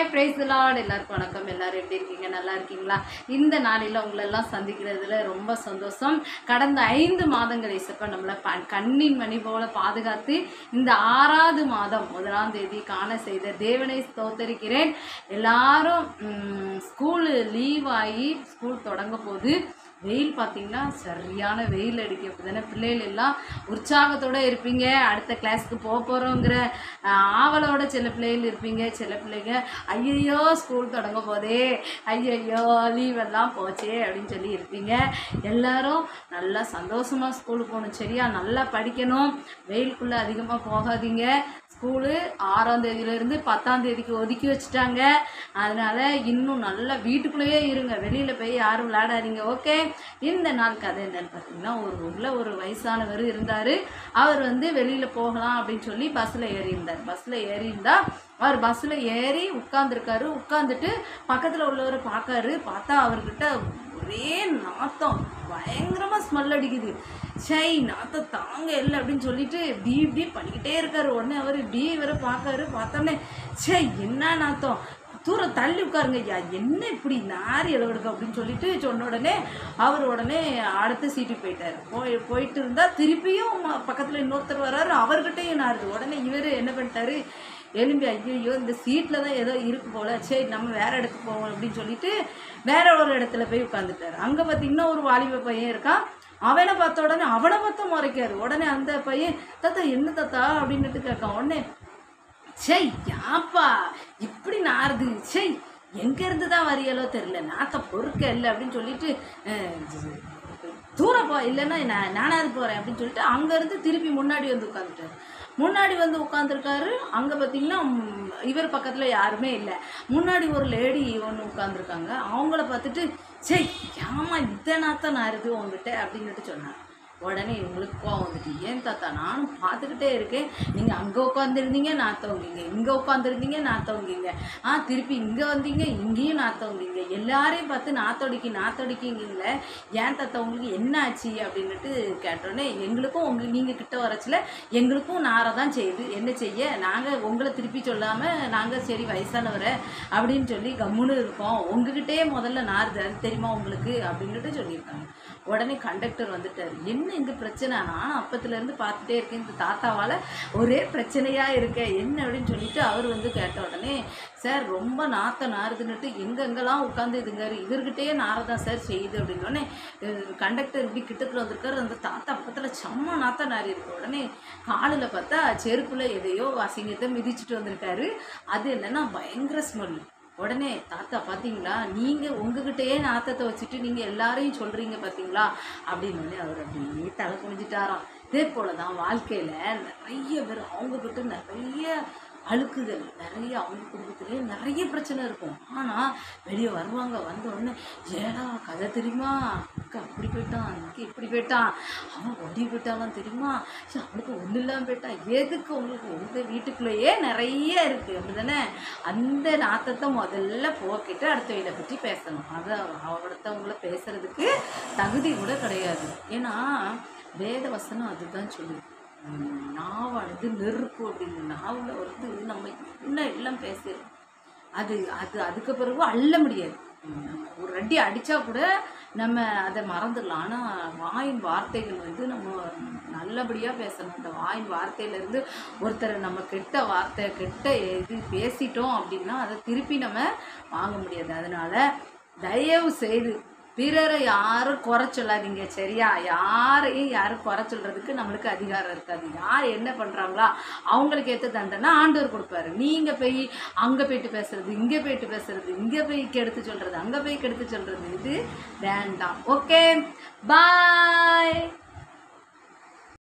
Hi praise the Lord. எல்லாருக்கும் வணக்கம். எல்லாரும் எப்படி இருக்கீங்க? நல்லா இருக்கீங்களா? இந்த நாளில் உங்களெல்லாம் சந்திக்கிறதுல ரொம்ப சந்தோஷம். கடந்த 5 மாதங்கள் இசப்ப நம்மளை கண்ணின் மணி போல பாதுகாத்து இந்த 6வது மாதம் 1ஆம் தேதி காண செய்த தேவனை ஸ்தோத்தரிக்கிறேன். எல்லாரும் ஸ்கூலு லீவ் ஆகி ஸ்கூல் தொடங்க போது வெயில் பார்த்தீங்கன்னா சரியான வெயில் அடிக்க தானே. பிள்ளைகள் எல்லாம் உற்சாகத்தோடு இருப்பீங்க, அடுத்த கிளாஸ்க்கு போகிறோங்கிற ஆவலோட சில பிள்ளைகள் இருப்பீங்க. சில பிள்ளைங்க ஐயையோ ஸ்கூல் தொடங்க போதே, ஐயையோ லீவெல்லாம் போச்சே அப்படின்னு சொல்லி இருப்பீங்க. எல்லோரும் நல்லா சந்தோஷமாக ஸ்கூலுக்கு போகணும், சரியா? நல்லா படிக்கணும், வெயிலுக்குள்ளே அதிகமாக போகாதீங்க. ஸ்கூலு 6ஆம் தேதியிலேருந்து 10ஆம் தேதிக்கு ஒதுக்கி வச்சுட்டாங்க. அதனால் இன்னும் நல்லா வீட்டுக்குள்ளேயே இருங்க, வெளியில் போய் யாரும் விளையாடாதீங்க. ஓகே. இந்த நாள் கதை என்னன்னு பார்த்தீங்கன்னா, ஒரு ஊரில் ஒரு வயசானவர் இருந்தார். அவர் வெளியில் போகலாம் அப்படின்னு சொல்லி பஸ்ஸில் ஏறியிருந்தார். அவர் பஸ்ஸில் ஏறி உட்காந்துருக்காரு. உட்காந்துட்டு பக்கத்தில் உள்ளவரை பார்த்தா அவர்கிட்ட ஒரே நாத்தம், பயங்கரமாக ஸ்மெல் அடிக்குது. சை, நாத்தம் தாங்க இல்லை அப்படின்னு சொல்லிட்டு இப்படி பண்ணிக்கிட்டே இருக்காரு. உடனே அவர் இவரை பார்த்தோன்னே சை என்ன நாத்தம், தூரம் தள்ளி உட்காருங்க ஐயா, என்ன இப்படி நாரி அளவெடுக்க அப்படின்னு சொல்லிட்டு சொன்ன உடனே அவர் அடுத்த சீட்டுக்கு போயிட்டு இருந்தால் திருப்பியும் பக்கத்தில் இன்னொருத்தர் வர்றாரு, அவர்கிட்டையும் நாருது. உடனே இவர் என்ன பண்ணிட்டாரு, எலும்பி ஐயோ இந்த சீட்டில் தான் ஏதோ இருக்கு போல், சரி நம்ம வேறு இடத்துக்கு போவோம் அப்படின்னு சொல்லிட்டு வேற ஒரு இடத்துல போய் உட்காந்துட்டார். அங்கே பார்த்திங்கன்னா ஒரு வாலிப பையன் இருக்கான். அவனை பார்த்த உடனே அவனை பார்த்தா முறைக்காரு. உடனே அந்த பையன் தாத்தா என்ன தாத்தா அப்படின்னுட்டு கேட்கான். உடனே சை யாப்பா இப்படி நாருது, சை எங்கேருந்து தான் வரியலோ தெரில, நாத்த பொறுக்க இல்லை அப்படின்னு சொல்லிட்டு தூரப்பா, இல்லைன்னா நானாவது போகிறேன் அப்படின்னு சொல்லிட்டு அங்கேருந்து திருப்பி முன்னாடி உட்காந்துட்டார். முன்னாடி உட்காந்துருக்காரு. அங்கே பார்த்திங்கன்னா இவர் பக்கத்தில் யாருமே இல்லை. முன்னாடி ஒரு லேடி ஒன்று உட்காந்துருக்காங்க. அவங்கள பார்த்துட்டு சரி ஏமா இதை நாத்தான் நாருது உங்ககிட்ட அப்படின்னுட்டு சொன்னார். உடனே இவங்களுக்கு கோவம் வந்துட்டு, ஏன் தாத்தா நானும் பார்த்துக்கிட்டே இருக்கேன், நீங்கள் அங்கே உட்காந்துருந்தீங்க நாத்தவங்கிங்க, இங்கே உட்காந்துருந்தீங்க நாத்தவங்கிங்க, திருப்பி இங்கே வந்தீங்க இங்கேயும் நாத்தவங்கிங்க, எல்லாரையும் பார்த்து நாத்தடிக்கிங்கல்ல, ஏன் தாத்தா உங்களுக்கு என்ன ஆச்சு அப்படின்னுட்டு கேட்டோடனே எங்களுக்கும் நீங்கள் கிட்ட வரச்சில் எங்களுக்கும் நாரை தான் செய்யுது, என்ன செய்ய, நாங்கள் உங்களை திருப்பி சொல்லாமல் நாங்கள் சரி வயசானவரை அப்படின்னு சொல்லி கம்முன்னு இருக்கோம், உங்ககிட்டே முதல்ல நாருது அது தெரியுமா உங்களுக்கு அப்படின்னுட்டு சொல்லியிருக்காங்க. உடனே கண்டக்டர் வந்துட்டார். என்ன இந்த பிரச்சனை, நான் அப்பத்துலேருந்து பார்த்துட்டே இருக்கேன், இந்த தாத்தாவால் ஒரே பிரச்சனையாக இருக்கேன் என்ன அப்படின்னு சொல்லிட்டு அவர் கேட்ட உடனே, சார் ரொம்ப நாற்றம் நாருதுன்னுட்டு எங்கெங்கெல்லாம் உட்காந்து இதுங்காரு, இவர்கிட்டயே நாரதான் சார் செய்யுது அப்படின்னோடனே கண்டக்டர் இப்படி கிட்டத்தில் வந்திருக்காரு. அந்த தாத்தா பக்கத்தில் செம்ம நாற்றம் நாரி இருக்கு. உடனே காலில் பார்த்தா செருப்பில் எதையோ அசிங்கத்தை மிதிச்சுட்டு வந்திருக்காரு. அது என்னென்னா பயங்கர ஸ்மெல். உடனே தாத்தா பார்த்தீங்களா, நீங்கள் உங்ககிட்டயே நாத்தத்தை வச்சுட்டு நீங்கள் எல்லாரையும் சொல்கிறீங்க பார்த்தீங்களா அப்படின்னு அவர் அப்படியே தலை குனிஞ்சிட்டாராம். இதே போல் தான் வாழ்க்கையில் நிறைய பேர் அவங்கக்கிட்ட நிறைய அழுக்குகள், நிறைய அவங்க குடும்பத்துலேயே நிறைய பிரச்சனை இருக்கும். ஆனால் வெளியே வருவாங்க, வந்த உடனே ஏடா கதை தெரியுமா, அக்கா அப்படி போயிட்டான், அங்கே இப்படி போயிட்டான், அவன் ஒட்டி போயிட்டாலாம் தெரியுமா, அவனுக்கு ஒன்றும் இல்லாமல் போயிட்டான், எதுக்கு உங்களுக்கு உங்கள் வீட்டுக்குள்ளேயே நிறைய இருக்குது அப்படி தானே. அந்த நாத்தத்தை முதல்ல போக்கிட்டு அடுத்தவங்களை பற்றி பேசணும். அதை அடுத்தவங்கள பேசுகிறதுக்கு தகுதி கூட கிடையாது. ஏன்னா வேத வசனம் அதுதான் சொல்லுது, நாவானது நெருப்பு அப்படின்னு. நாவில் நம்ம இன்னும் எல்லாம் பேசுகிறோம், அதுக்கு பிறகு அள்ள முடியாது. ஒரு அடி அடித்தா கூட நம்ம அதை மறந்துடலாம். ஆனால் வாயின் வார்த்தைகள் நம்ம நல்லபடியாக பேசணும். அந்த வாயின் வார்த்தையிலேருந்து ஒருத்தரை நம்ம கெட்ட வார்த்தை கெட்ட இது பேசிட்டோம் அப்படின்னா அதை திருப்பி நம்ம வாங்க முடியாது. அதனால் தயவு செய்து பிறரை யாரும் குறை சொல்லாதீங்க, சரியா? யாரும் குறை சொல்கிறதுக்கு நம்மளுக்கு அதிகாரம் இருக்காது. யார் என்ன பண்ணுறாங்களோ அவங்களுக்கு ஏற்ற தண்டனை ஆண்டவர் கொடுப்பாரு. நீங்கள் போய் அங்கே போய்ட்டு பேசுகிறது, இங்கே போய்ட்டு பேசுகிறது, இங்கே போய் கெடுத்து சொல்கிறது, அங்கே போய் கெடுத்து சொல்கிறது, இது வேண்டாம். ஓகே, பாய்.